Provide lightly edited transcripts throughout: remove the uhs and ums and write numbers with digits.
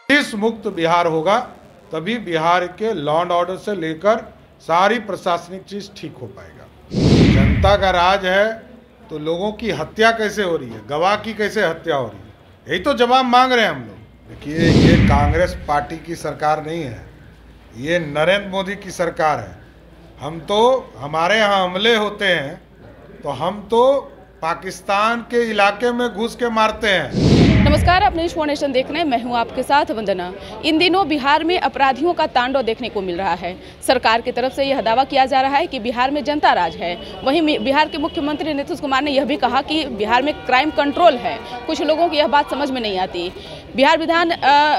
नीतीश मुक्त बिहार होगा तभी बिहार के लॉ एंड ऑर्डर से लेकर सारी प्रशासनिक चीज ठीक हो पाएगा। जनता का राज है तो लोगों की हत्या कैसे हो रही है, गवाह की कैसे हत्या हो रही है, यही तो जवाब मांग रहे हैं हम लोग। देखिए, ये कांग्रेस पार्टी की सरकार नहीं है, ये नरेंद्र मोदी की सरकार है। हम तो, हमारे यहाँ हमले होते हैं तो हम तो पाकिस्तान के इलाके में घुस के मारते हैं। नमस्कार, आप न्यूज़ 4 नेशन देख रहे हैं। मैं हूं आपके साथ वंदना। इन दिनों बिहार में अपराधियों का तांडव देखने को मिल रहा है। सरकार की तरफ से यह दावा किया जा रहा है कि बिहार में जनता राज है। वहीं बिहार के मुख्यमंत्री नीतीश कुमार ने यह भी कहा कि बिहार में क्राइम कंट्रोल है। कुछ लोगों की यह बात समझ में नहीं आती। बिहार विधान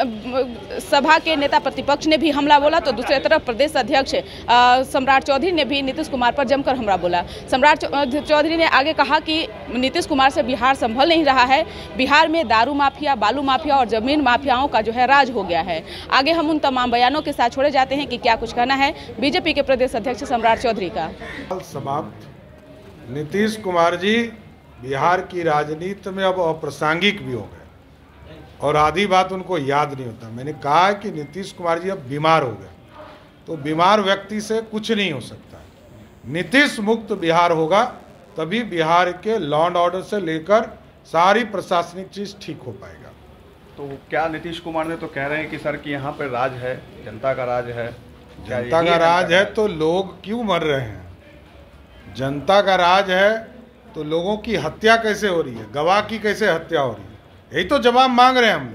सभा के नेता प्रतिपक्ष ने भी हमला बोला तो दूसरी तरफ प्रदेश अध्यक्ष सम्राट चौधरी ने भी नीतीश कुमार पर जमकर हमला बोला। सम्राट चौधरी ने आगे कहा कि नीतीश कुमार से बिहार संभल नहीं रहा है। बिहार में दारू माफिया, बालू माफिया और जमीन माफियाओं का जो है राज हो गया है। आगे हम उन तमाम बयानों के साथ छोड़े जाते हैं कि क्या कुछ कहना है बीजेपी के प्रदेश अध्यक्ष सम्राट चौधरी का। समाप्त। नीतीश कुमार जी बिहार की राजनीति में अब अप्रासंगिक भी हो गए और आधी बात उनको याद नहीं होता। मैंने कहा कि नीतीश कुमार जी अब बीमार हो गए, तो बीमार व्यक्ति से कुछ नहीं हो सकता। नीतीश मुक्त बिहार होगा तभी बिहार के लॉ एंड ऑर्डर से लेकर सारी प्रशासनिक चीज ठीक हो पाएगा। तो क्या नीतीश कुमार ने तो कह रहे हैं कि सर कि यहाँ पर राज है, जनता का राज है। जनता का राज है तो लोग क्यों मर रहे हैं? जनता का राज है तो लोगों की हत्या कैसे हो रही है, गवाह की कैसे हत्या हो रही है, यही तो जवाब मांग रहे हैं हम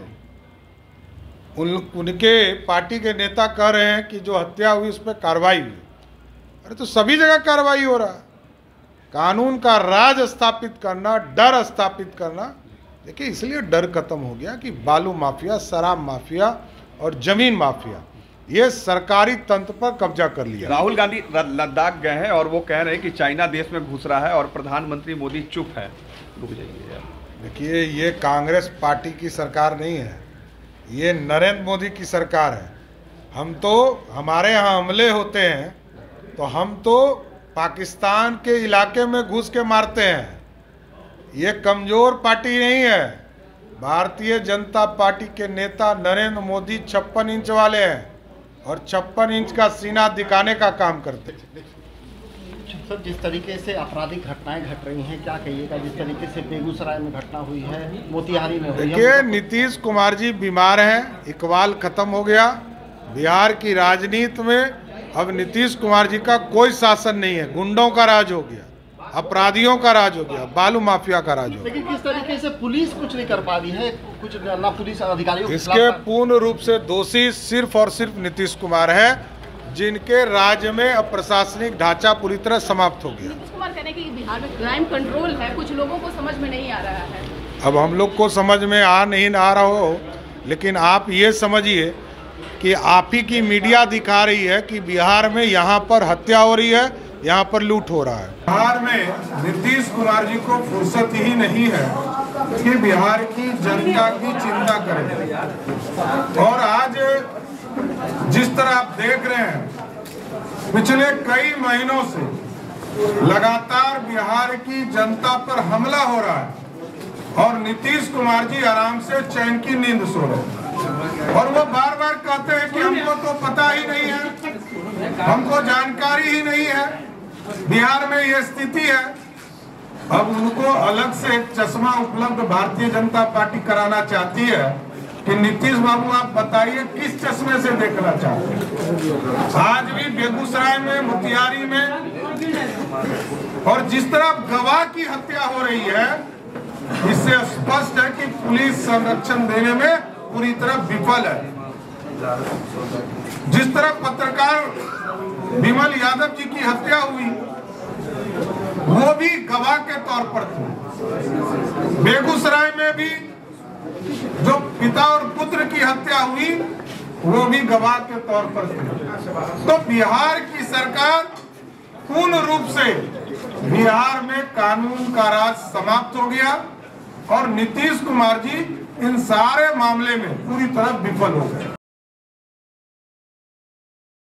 लोग। उनके पार्टी के नेता कह रहे हैं कि जो हत्या हुई उस पर कार्रवाई हुई। अरे तो सभी जगह कार्रवाई हो रहा है। कानून का राज स्थापित करना, डर स्थापित करना। देखिए, इसलिए डर खत्म हो गया कि बालू माफिया, शराब माफिया और जमीन माफिया ये सरकारी तंत्र पर कब्जा कर लिया। राहुल गांधी लद्दाख गए हैं और वो कह रहे हैं कि चाइना देश में घुस रहा है और प्रधानमंत्री मोदी चुप है। रुक जाइए यार। देखिए, ये कांग्रेस पार्टी की सरकार नहीं है, ये नरेंद्र मोदी की सरकार है। हम तो, हमारे यहाँ हमले होते हैं तो हम तो पाकिस्तान के इलाके में घुस के मारते हैं। ये कमज़ोर पार्टी नहीं है। भारतीय जनता पार्टी के नेता नरेंद्र मोदी 56 इंच वाले हैं और 56 इंच का सीना दिखाने का काम करते हैं। सर, जिस तरीके से आपराधिक घटनाएं घट रही हैं, क्या कहिएगा? जिस तरीके से बेगूसराय में घटना हुई है, मोतिहारी में हुई है। देखिए, नीतीश कुमार जी बीमार हैं, इकबाल खत्म हो गया। बिहार की राजनीति में अब नीतीश कुमार जी का कोई शासन नहीं है। गुंडों का राज हो गया, अपराधियों का राज हो गया, बालू माफिया का राज हो गया। लेकिन किस तरीके से पुलिस कुछ नहीं कर पा रही है, कुछ ना पुलिस अधिकारियों। इसके पूर्ण रूप से दोषी सिर्फ और सिर्फ नीतीश कुमार है, जिनके राज्य में प्रशासनिक ढांचा पूरी तरह समाप्त हो गया। नीतीश कुमार कहने कि बिहार में क्राइम कंट्रोल है, कुछ लोगों को समझ में नहीं आ रहा है। अब हम लोग को समझ में आ रहा हो, लेकिन आप ये समझिए कि आप ही की मीडिया दिखा रही है कि बिहार में यहाँ पर हत्या हो रही है, यहाँ पर लूट हो रहा है। बिहार में नीतीश कुमार जी को फुर्सत ही नहीं है कि बिहार की जनता की चिंता करें। और आज जिस तरह आप देख रहे हैं, पिछले कई महीनों से लगातार बिहार की जनता पर हमला हो रहा है और नीतीश कुमार जी आराम से चैन की नींद सो रहे हैं। और वो बार बार कहते हैं कि हमको तो पता ही नहीं है, हमको जानकारी ही नहीं है, बिहार में ये स्थिति है। अब उनको अलग से एक चश्मा उपलब्ध भारतीय जनता पार्टी कराना चाहती है कि नीतीश बाबू आप बताइए किस चश्मे से देखना चाहते हैं। आज भी बेगूसराय में, मोतिहारी में और जिस तरह गवाह की हत्या हो रही है, इससे स्पष्ट है कि पुलिस संरक्षण देने में पूरी तरह विफल है। जिस तरह पत्रकार विमल यादव जी की हत्या हुई, वो भी गवाह के तौर पर थी। बेगूसराय में भी जो पिता और पुत्र की हत्या हुई, वो भी गवाह के तौर पर थी। तो बिहार की सरकार पूर्ण रूप से, बिहार में कानून का राज समाप्त हो गया और नीतीश कुमार जी इन सारे मामले में पूरी तरह विफल हो गए।